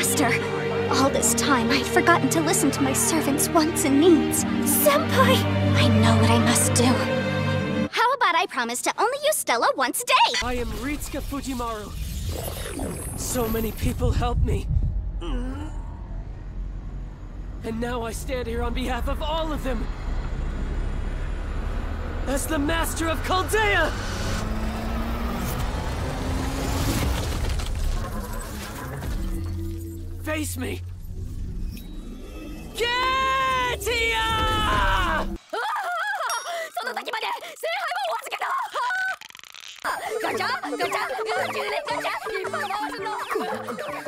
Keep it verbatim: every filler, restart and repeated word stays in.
master. All this time, I'd forgotten to listen to my servants' wants and needs. Senpai! I know what I must do. How about I promise to only use Stella once a day? I am Ritsuka Fujimaru. So many people helped me. And now I stand here on behalf of all of them. As the master of Chaldea! Face me! Getia! その先まで聖杯をお預けだ。ガチャガチャガチャガチャいっぱい回るの。